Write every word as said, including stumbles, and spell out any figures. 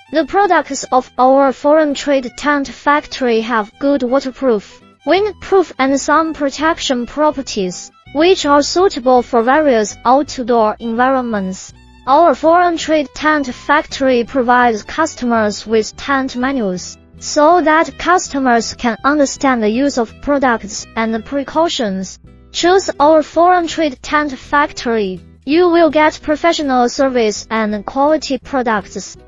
The products of our foreign trade tent factory have good waterproof, windproof and sun protection properties, which are suitable for various outdoor environments. Our foreign trade tent factory provides customers with tent manuals, so that customers can understand the use of products and precautions. Choose our foreign trade tent factory. You will get professional service and quality products.